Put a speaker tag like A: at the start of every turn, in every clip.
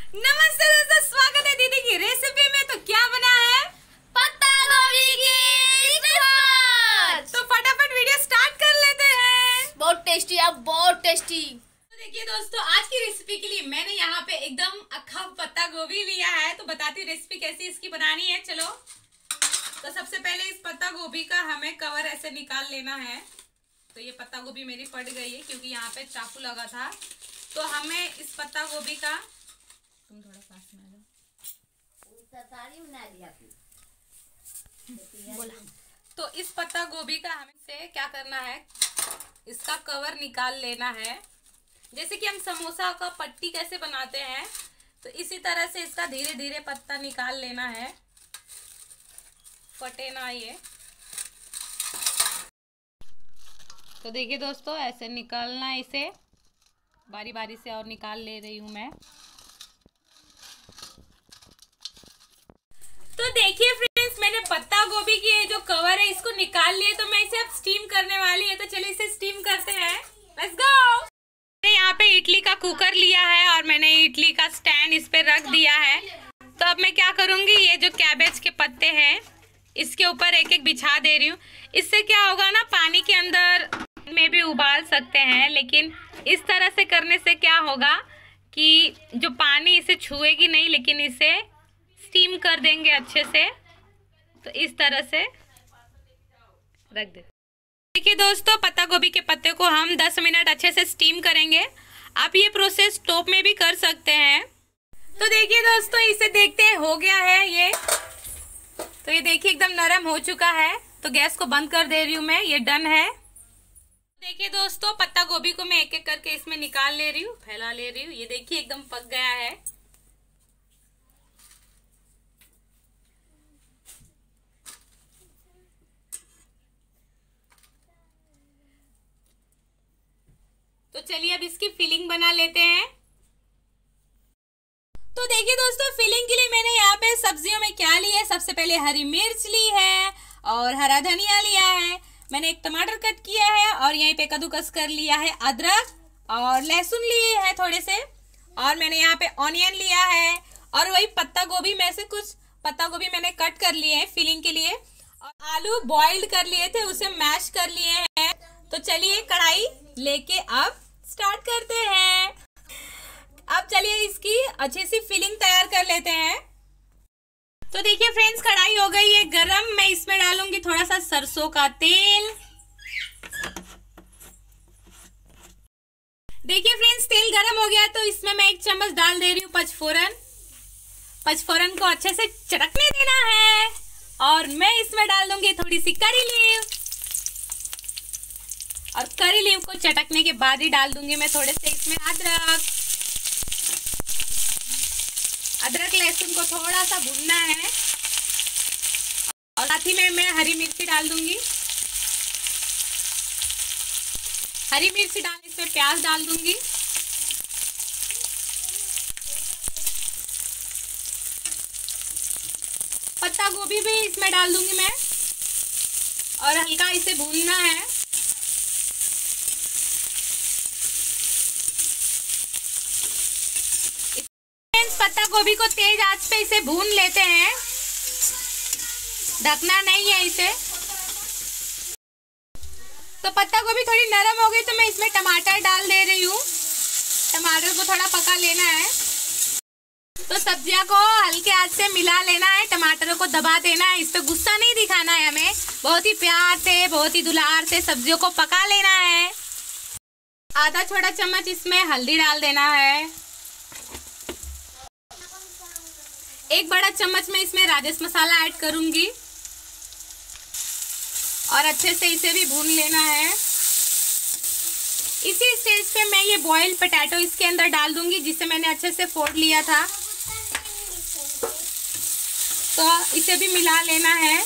A: नमस्ते दोस्तों, स्वागत है दीदी की रेसिपी में। तो क्या बना है?
B: पत्ता गोभी की सलाद।
A: तो फटाफट वीडियो स्टार्ट कर लेते हैं।
B: बहुत टेस्टी है, बहुत टेस्टी।
A: तो देखिए दोस्तों, आज की रेसिपी के लिए मैंने यहाँ पे एकदम अक्खा पत्ता गोभी लिया है। तो बताती हूँ रेसिपी कैसी इसकी बनानी है। चलो, तो सबसे पहले इस पत्ता गोभी का हमें कवर ऐसे निकाल लेना है। तो ये पत्ता गोभी मेरी फट गई है क्योंकि यहाँ पे चाकू लगा था। तो हमें इस पत्ता गोभी का, तुम थोड़ा पास में आ जाओ। बोला। तो इस पत्ता गोभी का हमें से क्या करना है, इसका कवर निकाल लेना है। जैसे कि हम समोसा का पट्टी कैसे बनाते हैं, तो इसी तरह से इसका धीरे धीरे पत्ता निकाल लेना है, फटे ना ये। तो देखिए दोस्तों, ऐसे निकालना है इसे, बारी बारी से और निकाल ले रही हूँ मैं। तो देखिए फ्रेंड्स, मैंने पत्ता गोभी की ये जो कवर है इसको निकाल लिए। तो मैं इसे अब स्टीम करने वाली है। तो चलिए इसे स्टीम करते हैं। Let's go. मैंने यहाँ पे इडली का कुकर लिया है और मैंने इडली का स्टैंड इस पे रख दिया है। तो अब मैं क्या करूँगी, ये जो कैबेज के पत्ते हैं इसके ऊपर एक एक बिछा दे रही हूँ। इससे क्या होगा ना, पानी के अंदर में भी उबाल सकते हैं, लेकिन इस तरह से करने से क्या होगा कि जो पानी इसे छुएगी नहीं, लेकिन इसे स्टीम कर देंगे अच्छे से। तो इस तरह से रख दे। देखिए दोस्तों, पत्ता गोभी के पत्ते को हम 10 मिनट अच्छे से स्टीम करेंगे। आप ये प्रोसेस स्टोव में भी कर सकते हैं। तो देखिए दोस्तों, इसे देखते हैं हो गया है ये। तो ये देखिए एकदम नरम हो चुका है। तो गैस को बंद कर दे रही हूँ मैं, ये डन है। देखिए दोस्तों, पत्ता गोभी को मैं एक एक करके इसमें निकाल ले रही हूँ, फैला ले रही हूँ। ये देखिए एकदम पक गया है। तो चलिए अब इसकी फिलिंग बना लेते हैं। तो देखिए दोस्तों, फिलिंग के लिए मैंने यहाँ पे सब्जियों में क्या ली है, सबसे पहले हरी मिर्च ली है और हरा धनिया लिया है। मैंने एक टमाटर कट किया है और यहीं पे कद्दूकस कर लिया है अदरक और लहसुन लिए हैं थोड़े से। और मैंने यहाँ पे ऑनियन लिया है और वही पत्ता गोभी में से कुछ पत्ता गोभी मैंने कट कर लिए हैं फिलिंग के लिए। और आलू बॉइल्ड कर लिए थे, उसे मैश कर लिए हैं। तो चलिए कढ़ाई लेके अब स्टार्ट करते हैं। अब चलिए इसकी अच्छी सी फिलिंग तैयार कर लेते हैं। तो देखिए फ्रेंड्स, कढ़ाई हो गई है गरम। मैं इसमें डालूंगी थोड़ा सा सरसों का तेल। देखिए फ्रेंड्स, तेल गरम हो गया तो इसमें मैं 1 चम्मच डाल दे रही हूँ पचफोरन। पचफोरन को अच्छे से चटकने देना है। और मैं इसमें डाल दूंगी थोड़ी सी करी लीव। और करी लीव को चटकने के बाद ही डाल दूंगी मैं थोड़े से इसमें अदरक लहसुन को थोड़ा सा भूनना है। और साथ ही में मैं हरी मिर्ची डाल दूंगी। हरी मिर्ची डाल इसमें प्याज डाल दूंगी। पत्ता गोभी भी इसमें डाल दूंगी मैं और हल्का इसे भूनना है। पत्ता गोभी को तेज आंच पे इसे भून लेते हैं, ढकना नहीं है इसे। तो पत्ता गोभी थोड़ी नरम हो गई तो मैं इसमें टमाटर डाल दे रही हूँ। टमाटर को थोड़ा पका लेना है। तो सब्जियां को हल्के आंच से मिला लेना है, टमाटरों को दबा देना है। इस पे गुस्सा नहीं दिखाना है हमें, बहुत ही प्यार से, बहुत ही दुलार से सब्जियों को पका लेना है। आधा छोटा चम्मच इसमें हल्दी डाल देना है। 1 बड़ा चम्मच में इसमें राजस मसाला ऐड करूंगी और अच्छे से इसे भी भून लेना है। इसी स्टेज पे मैं ये बॉइल्ड पोटैटो इसके अंदर डाल दूंगी, जिसे मैंने अच्छे से फोड़ लिया था। तो इसे भी मिला लेना है।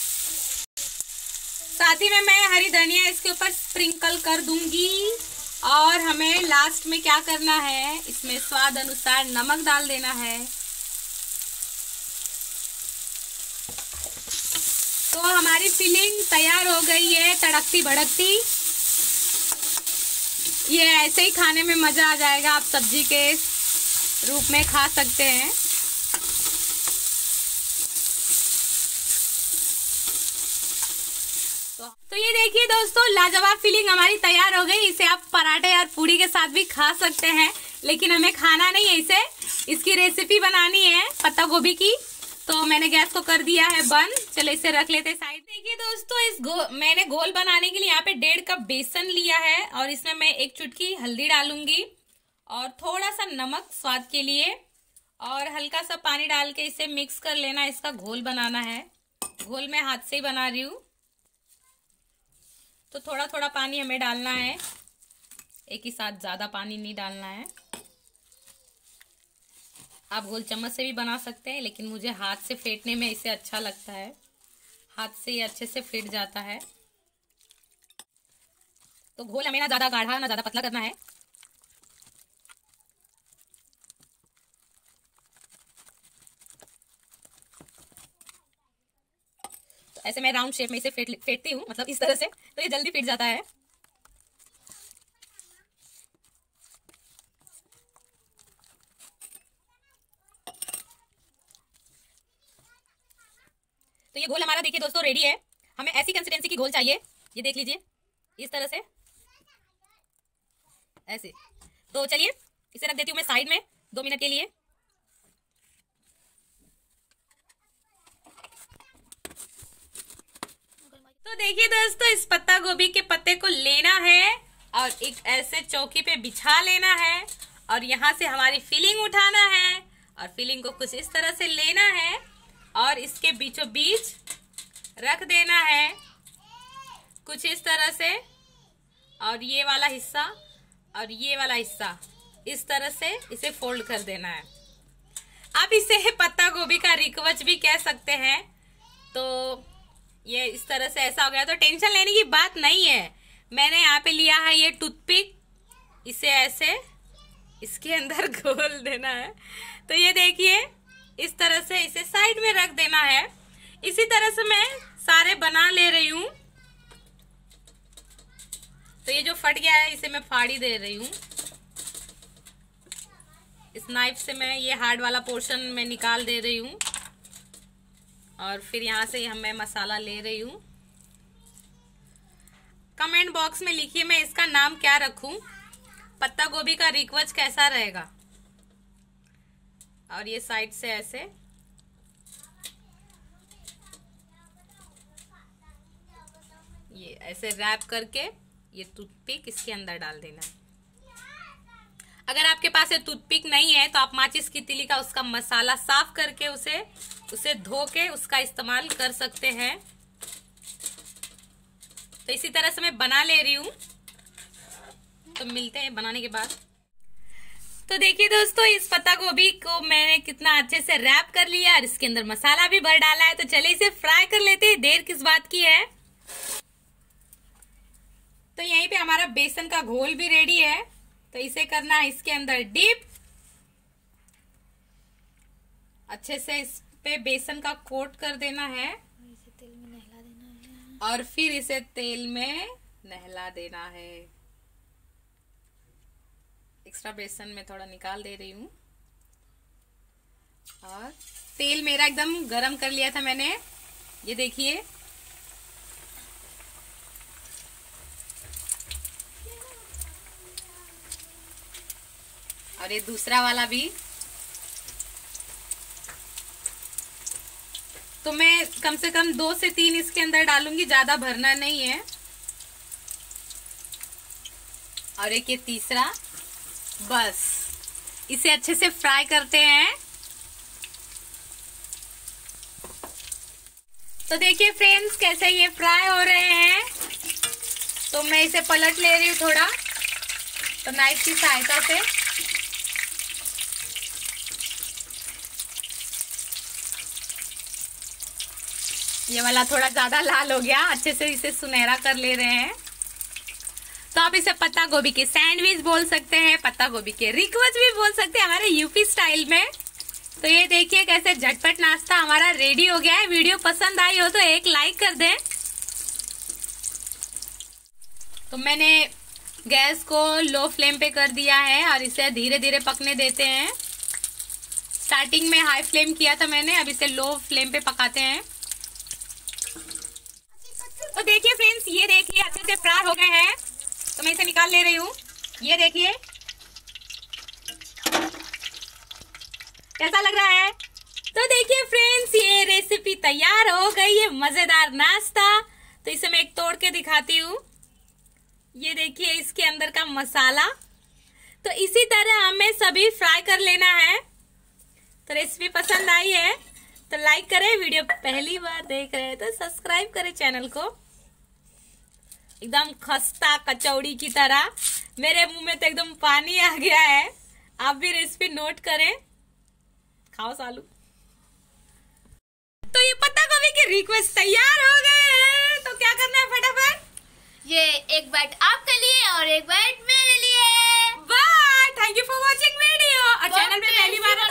A: साथ ही में मैं हरी धनिया इसके ऊपर स्प्रिंकल कर दूंगी। और हमें लास्ट में क्या करना है, इसमें स्वाद अनुसार नमक डाल देना है। तो हमारी फिलिंग तैयार हो गई है, तड़कती भड़कती। ये ऐसे ही खाने में मज़ा आ जाएगा आप सब्जी के रूप में खा सकते हैं। तो ये देखिए दोस्तों, लाजवाब फिलिंग हमारी तैयार हो गई। इसे आप पराठे और पूरी के साथ भी खा सकते हैं, लेकिन हमें खाना नहीं है इसे। इसकी रेसिपी बनानी है पत्ता गोभी की, तो मैंने गैस को कर दिया है बंद। चलो इसे रख लेते हैं साइड। देखिए दोस्तों, मैंने घोल बनाने के लिए यहाँ पे 1.5 कप बेसन लिया है और इसमें मैं 1 चुटकी हल्दी डालूंगी और थोड़ा सा नमक स्वाद के लिए और हल्का सा पानी डाल के इसे मिक्स कर लेना। इसका घोल बनाना है। घोल मैं हाथ से ही बना रही हूँ, तो थोड़ा थोड़ा पानी हमें डालना है, एक ही साथ ज्यादा पानी नहीं डालना है। आप घोल चम्मच से भी बना सकते हैं, लेकिन मुझे हाथ से फेंटने में इसे अच्छा लगता है। हाथ से ये अच्छे से फेंट जाता है। तो घोल हमें ना ज्यादा गाढ़ा ना ज्यादा पतला करना है। तो ऐसे मैं राउंड शेप में इसे फेंटती हूँ, मतलब इस तरह से, तो ये जल्दी फेंट जाता है। तो ये घोल हमारा देखिए दोस्तों रेडी है। हमें ऐसी कंसिस्टेंसी की घोल चाहिए, ये देख लीजिए इस तरह से, ऐसे। तो चलिए इसे रख देती हूँ मैं साइड में 2 मिनट के लिए। तो देखिए दोस्तों, इस पत्ता गोभी के पत्ते को लेना है और एक ऐसे चौकी पे बिछा लेना है और यहाँ से हमारी फिलिंग उठाना है और फिलिंग को कुछ इस तरह से लेना है और इसके बीचों बीच रख देना है कुछ इस तरह से। और ये वाला हिस्सा और ये वाला हिस्सा इस तरह से इसे फोल्ड कर देना है। आप इसे पत्ता गोभी का रिकवच भी कह सकते हैं। तो ये इस तरह से ऐसा हो गया, तो टेंशन लेने की बात नहीं है। मैंने यहाँ पे लिया है ये टूथपिक, इसे ऐसे इसके अंदर घोल देना है। तो ये देखिए इस तरह से इसे साइड में रख देना है। इसी तरह से मैं सारे बना ले रही हूँ। तो ये जो फट गया है इसे मैं फाड़ी दे रही हूँ। इस नाइफ से मैं ये हार्ड वाला पोर्शन में निकाल दे रही हूँ और फिर यहाँ से मैं मसाला ले रही हूँ। कमेंट बॉक्स में लिखिए मैं इसका नाम क्या रखूं, पत्ता गोभी का रिकवच कैसा रहेगा। और ये साइड से ऐसे ये ऐसे रैप करके ये टूथपिक इसके अंदर डाल देना है। अगर आपके पास ये टूथपिक नहीं है तो आप माचिस की तिली का उसका मसाला साफ करके उसे धो के उसका इस्तेमाल कर सकते हैं। तो इसी तरह से मैं बना ले रही हूँ। तो मिलते हैं बनाने के बाद। तो देखिए दोस्तों, इस पत्ता गोभी को मैंने कितना अच्छे से रैप कर लिया और इसके अंदर मसाला भी भर डाला है। तो चलिए इसे फ्राई कर लेते हैं, देर किस बात की है। तो यहीं पे हमारा बेसन का घोल भी रेडी है। तो इसे करना है इसके अंदर डिप। अच्छे से इस पे बेसन का कोट कर देना है
B: तेल में नहला देना है
A: और फिर इसे तेल में नहला देना है। एक्स्ट्रा बेसन में थोड़ा निकाल दे रही हूँ और तेल मेरा एकदम गरम कर लिया था मैंने, ये देखिए। और ये दूसरा वाला भी। तो मैं कम से कम 2 से 3 इसके अंदर डालूंगी, ज्यादा भरना नहीं है। और एक ये तीसरा, बस इसे अच्छे से फ्राई करते हैं। तो देखिए फ्रेंड्स कैसे ये फ्राई हो रहे हैं। तो मैं इसे पलट ले रही हूँ थोड़ा, तो नाइफ की सहायता से। ये वाला थोड़ा ज्यादा लाल हो गया, अच्छे से इसे सुनहरा कर ले रहे हैं। तो आप इसे पत्ता गोभी के सैंडविच बोल सकते हैं, पत्ता गोभी के रिकवच भी बोल सकते हैं हमारे यूपी स्टाइल में। तो ये देखिए कैसे झटपट नाश्ता हमारा रेडी हो गया है। वीडियो पसंद आई हो तो एक लाइक कर दें। तो मैंने गैस को लो फ्लेम पे कर दिया है और इसे धीरे धीरे पकने देते हैं। स्टार्टिंग में हाई फ्लेम किया था मैंने, अब इसे लो फ्लेम पे पकाते हैं। तो देखिए फ्रेंड्स, ये देखिए अच्छे से फ्राई हो गए हैं, तो मैं इसे निकाल ले रही हूँ। ये देखिए कैसा लग रहा है। तो देखिए फ्रेंड्स, ये रेसिपी तैयार हो गई है, मजेदार नाश्ता। तो इसे मैं एक तोड़ के दिखाती हूँ। ये देखिए इसके अंदर का मसाला। तो इसी तरह हमें सभी फ्राई कर लेना है। तो रेसिपी पसंद आई है तो लाइक करें, वीडियो पहली बार देख रहे हैं तो सब्सक्राइब करें चैनल को। एकदम खस्ता कचौड़ी की तरह, मेरे मुंह में तो एकदम पानी आ गया है। आप भी रेसिपी नोट करें, खाओ सालू। तो ये पत्ता गोभी की रिक्वेस्ट तैयार हो गए हैं, तो क्या करना है फटाफट?
B: ये एक बाइट आपके लिए और एक बाइट मेरे लिए।
A: Bye, thank you for watching video. और चैनल पे पहली बार